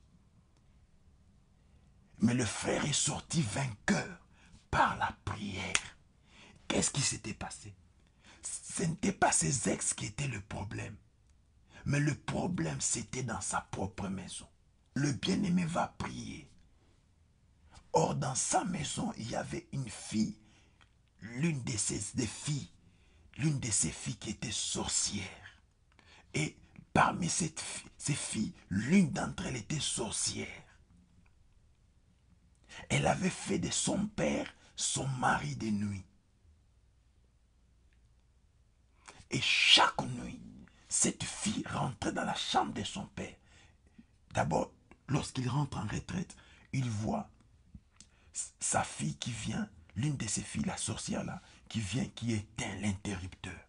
Mais le frère est sorti vainqueur par la prière. Qu'est-ce qui s'était passé? Ce n'était pas ses ex qui étaient le problème. Mais le problème, c'était dans sa propre maison. Le bien-aimé va prier. Or, dans sa maison, il y avait une fille, l'une de ses filles qui était sorcière. Et parmi ces filles, l'une d'entre elles était sorcière. Elle avait fait de son père son mari de nuit. Et chaque nuit, cette fille rentrait dans la chambre de son père. D'abord, lorsqu'il rentre en retraite, il voit sa fille qui vient, l'une de ses filles, la sorcière là, qui vient, qui éteint l'interrupteur.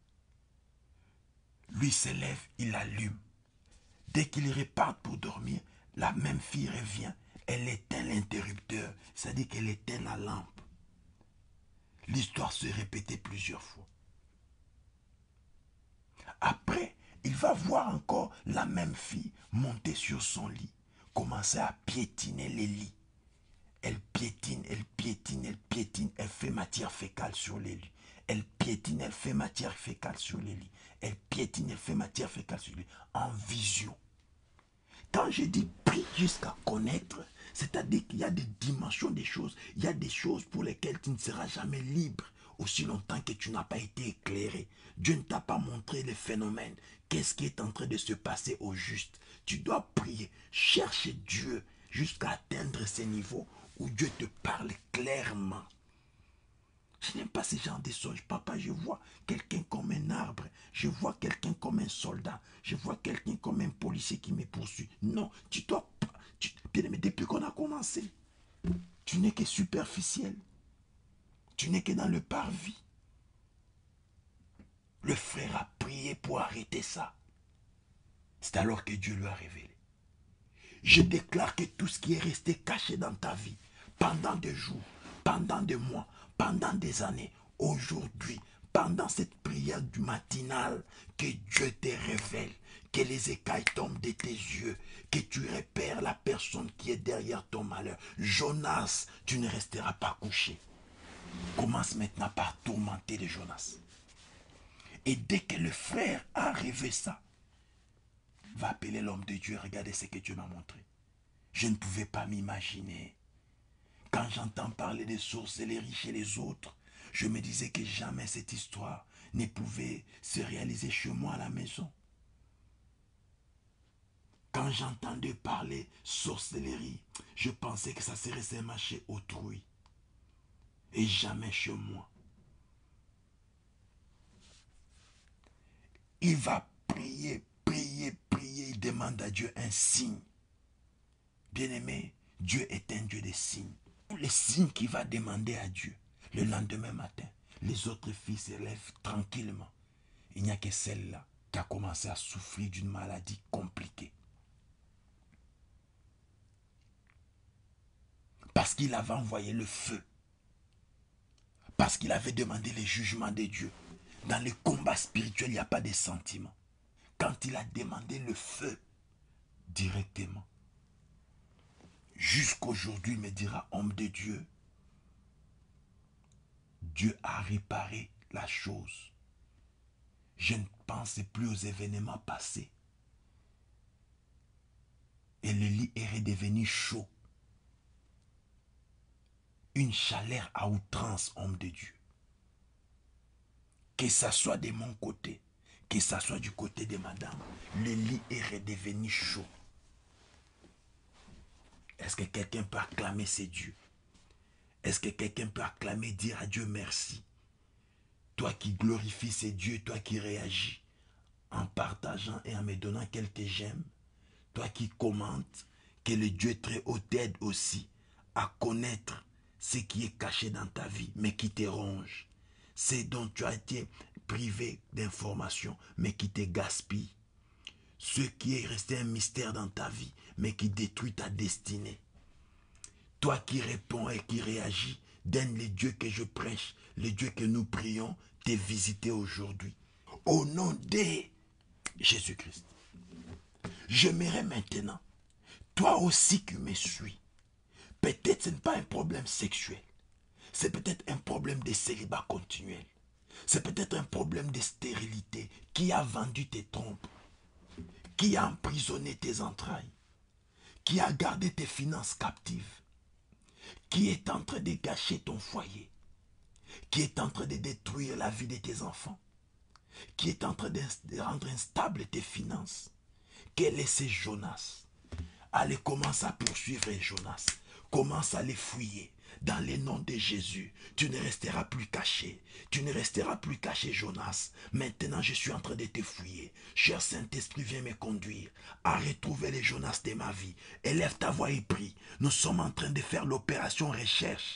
Lui se lève, il allume. Dès qu'il repart pour dormir, la même fille revient. Elle éteint l'interrupteur, c'est-à-dire qu'elle éteint la lampe. L'histoire se répétait plusieurs fois. Après, il va voir encore la même fille monter sur son lit, commencer à piétiner les lits. Elle piétine, elle piétine, elle piétine, elle fait matière fécale sur les lits. Elle piétine, elle fait matière fécale sur les lits. Elle piétine, elle fait matière fécale sur les lits. En vision. Quand je dis prie jusqu'à connaître, c'est-à-dire qu'il y a des dimensions des choses, il y a des choses pour lesquelles tu ne seras jamais libre aussi longtemps que tu n'as pas été éclairé. Dieu ne t'a pas montré les phénomènes. Qu'est-ce qui est en train de se passer au juste? Tu dois prier, chercher Dieu jusqu'à atteindre ces niveaux où Dieu te parle clairement. Je n'aime pas ce genre de songes. Papa, je vois quelqu'un comme un arbre. Je vois quelqu'un comme un soldat. Je vois quelqu'un comme un policier qui me poursuit. Non, tu dois pas. Bien aimé, depuis qu'on a commencé, tu n'es que superficiel. Tu n'es que dans le parvis. Le frère a prié pour arrêter ça. C'est alors que Dieu lui a révélé. Je déclare que tout ce qui est resté caché dans ta vie, pendant des jours, pendant des mois, pendant des années, aujourd'hui, pendant cette prière du matinal, que Dieu te révèle, que les écailles tombent de tes yeux, que tu repères la personne qui est derrière ton malheur. Jonas, tu ne resteras pas couché. Commence maintenant par tourmenter les Jonas. Et dès que le frère a rêvé ça, va appeler l'homme de Dieu, regardez ce que Dieu m'a montré. Je ne pouvais pas m'imaginer. Quand j'entends parler des sorcelleries chez les autres, je me disais que jamais cette histoire ne pouvait se réaliser chez moi à la maison. Quand j'entendais parler sorcellerie, je pensais que ça serait seulement chez autrui et jamais chez moi. Il va prier, prier, prier, il demande à Dieu un signe. Bien-aimé, Dieu est un Dieu des signes. Les signes qu'il va demander à Dieu, le lendemain matin, les autres filles se lèvent tranquillement. Il n'y a que celle-là qui a commencé à souffrir d'une maladie compliquée. Parce qu'il avait envoyé le feu. Parce qu'il avait demandé le jugement de Dieu. Dans les combats spirituels, il n'y a pas de sentiments. Quand il a demandé le feu directement, jusqu'aujourd'hui, il me dira, homme de Dieu, Dieu a réparé la chose. Je ne pensais plus aux événements passés. Et le lit est redevenu chaud. Une chaleur à outrance, homme de Dieu. Que ça soit de mon côté, que ça soit du côté de madame, le lit est redevenu chaud. Est-ce que quelqu'un peut acclamer ses dieux? Est-ce que quelqu'un peut acclamer, dire à Dieu merci? Toi qui glorifies ces dieux, toi qui réagis en partageant et en me donnant quelques j'aime, toi qui commentes, que le Dieu très haut t'aide aussi à connaître ce qui est caché dans ta vie, mais qui te ronge. C'est dont tu as été privé d'informations, mais qui te gaspille. Ce qui est resté un mystère dans ta vie, mais qui détruit ta destinée. Toi qui réponds et qui réagis, donne les dieux que je prêche, les dieux que nous prions, t'es visité aujourd'hui. Au nom de Jésus-Christ. J'aimerais maintenant, toi aussi qui me suis, peut-être ce n'est pas un problème sexuel, c'est peut-être un problème de célibat continuel, c'est peut-être un problème de stérilité qui a vendu tes trompes, qui a emprisonné tes entrailles, qui a gardé tes finances captives, qui est en train de gâcher ton foyer, qui est en train de détruire la vie de tes enfants, qui est en train de rendre instable tes finances. Quel est ce Jonas? Allez, commence à poursuivre Jonas. Commence à les fouiller. Dans le nom de Jésus, tu ne resteras plus caché. Tu ne resteras plus caché, Jonas. Maintenant, je suis en train de te fouiller. Cher Saint-Esprit, viens me conduire à retrouver les Jonas de ma vie. Élève ta voix et prie. Nous sommes en train de faire l'opération recherche.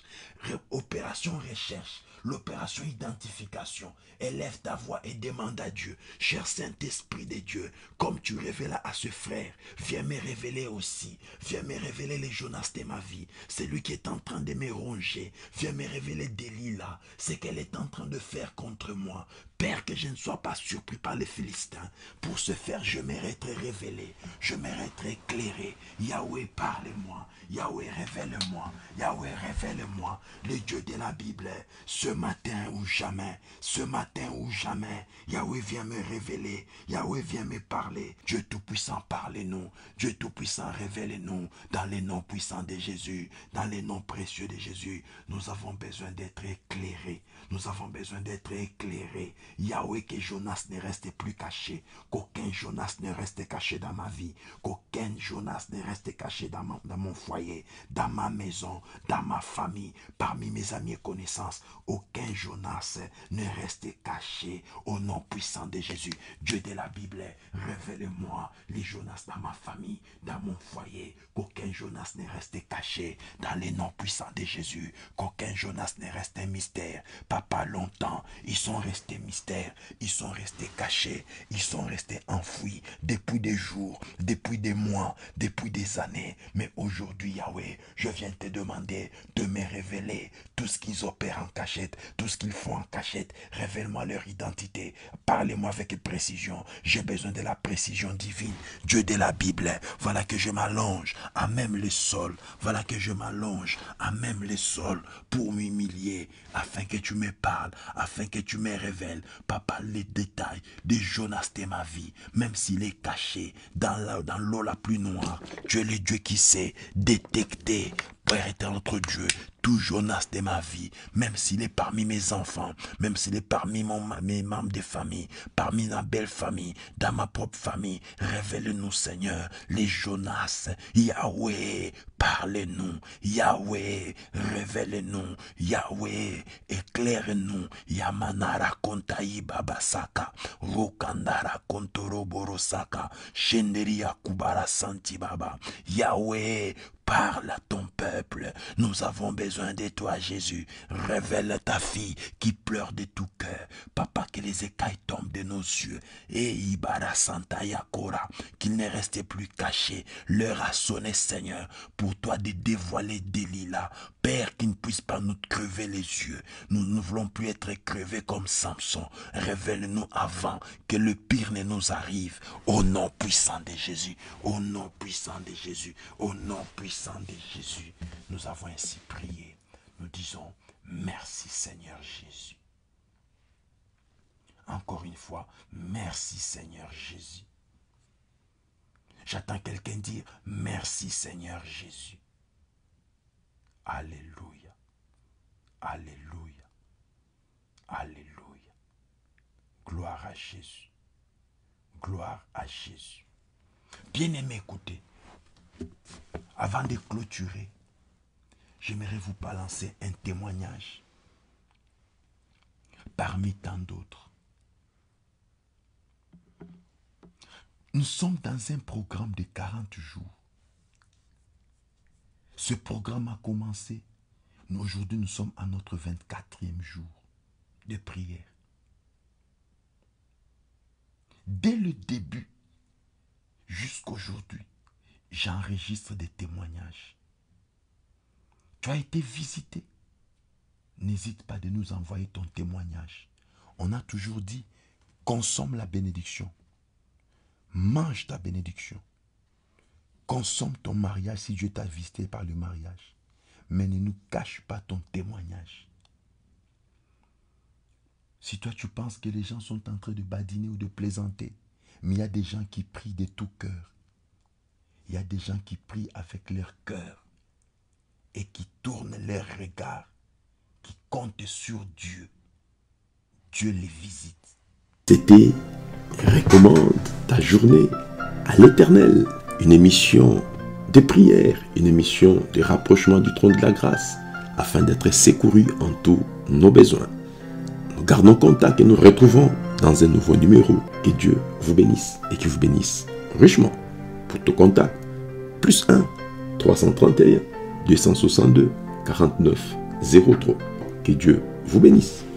L'opération identification. Élève ta voix et demande à Dieu, cher Saint-Esprit de Dieu, comme tu révélas à ce frère, viens me révéler aussi. Viens me révéler les Jonas de ma vie. C'est lui qui est en train de me ronger. Viens me révéler Delilah, ce qu'elle est en train de faire contre moi. Père, que je ne sois pas surpris par les Philistins. Pour ce faire, je m'aimerais être révélé. Je m'aimerais être éclairé. Yahweh, parle-moi. Yahweh, révèle-moi. Yahweh, révèle-moi. Le Dieu de la Bible, ce matin ou jamais. Ce matin ou jamais. Yahweh, viens me révéler. Yahweh, viens me parler. Dieu Tout-Puissant, parle-nous. Dieu Tout-Puissant, révèle-nous. Dans les noms puissants de Jésus. Dans les noms précieux de Jésus. Nous avons besoin d'être éclairés. Nous avons besoin d'être éclairés. Yahweh, que Jonas ne reste plus caché, qu'aucun Jonas ne reste caché dans ma vie, qu'aucun Jonas ne reste caché dans mon foyer, dans ma maison, dans ma famille, parmi mes amis et connaissances. Aucun Jonas ne reste caché au nom puissant de Jésus. Dieu de la Bible, révèle-moi les Jonas dans ma famille, dans mon foyer, qu'aucun Jonas ne reste caché dans les noms puissants de Jésus, qu'aucun Jonas ne reste un mystère. Papa, longtemps, ils sont restés mystères, ils sont restés cachés, ils sont restés enfouis depuis des jours, depuis des mois, depuis des années. Mais aujourd'hui, Yahweh, je viens te demander de me révéler tout ce qu'ils opèrent en cachette, tout ce qu'ils font en cachette. Révèle-moi leur identité. Parlez-moi avec précision. J'ai besoin de la précision divine. Dieu de la Bible, voilà que je m'allonge à même le sol. Voilà que je m'allonge à même le sol pour m'humilier, afin que tu me parles, afin que tu me révèles, papa, les détails de Jonas de ma vie, même s'il est caché dans l'eau la plus noire. Tu es le Dieu qui sait détecter, Père éternel, notre Dieu, tout Jonas de ma vie, même s'il est parmi mes enfants, même s'il est parmi mes membres de famille, parmi ma belle famille, dans ma propre famille, révèle-nous, Seigneur, les Jonas. Yahweh, parle-nous. Yahweh, révèle-nous. Yahweh, éclaire-nous. Yamanara kontaï babasaka, Rokandara kontoroborosaka, Shenderia kubara santi baba. Yahweh, parle à ton peuple. peuple. Nous avons besoin de toi, Jésus. Révèle ta fille qui pleure de tout cœur. Papa, que les écailles tombent de nos yeux. Et Ibara Santa Yakora, qu'il ne restait plus caché. L'heure a sonné, Seigneur, pour toi de dévoiler Delilah. Père, qui ne puisse pas nous crever les yeux. Nous ne voulons plus être crevés comme Samson. Révèle-nous avant que le pire ne nous arrive. Au nom puissant de Jésus. Au nom puissant de Jésus. Au nom puissant de Jésus. Nous avons ainsi prié. Nous disons merci Seigneur Jésus. Encore une fois, merci Seigneur Jésus. J'attends quelqu'un dire merci Seigneur Jésus. Alléluia. Alléluia. Alléluia. Gloire à Jésus. Gloire à Jésus. Bien-aimés, écoutez. Avant de clôturer, j'aimerais vous balancer un témoignage parmi tant d'autres. Nous sommes dans un programme de 40 jours. Ce programme a commencé. Aujourd'hui, nous sommes à notre 24e jour de prière. Dès le début jusqu'aujourd'hui, j'enregistre des témoignages. Tu as été visité. N'hésite pas de nous envoyer ton témoignage. On a toujours dit, consomme la bénédiction. Mange ta bénédiction. Consomme ton mariage si Dieu t'a visité par le mariage. Mais ne nous cache pas ton témoignage. Si toi tu penses que les gens sont en train de badiner ou de plaisanter, mais il y a des gens qui prient de tout cœur. Il y a des gens qui prient avec leur cœur et qui tournent leur regard, qui comptent sur Dieu. Dieu les visite. C'était Recommande ta journée à l'Éternel, une émission de prière, une émission de rapprochement du trône de la grâce, afin d'être secourus en tous nos besoins. Nous gardons contact et nous retrouvons dans un nouveau numéro. Que Dieu vous bénisse et qu'il vous bénisse richement. Pour tout contact, +1 331 262 49 03. Que Dieu vous bénisse.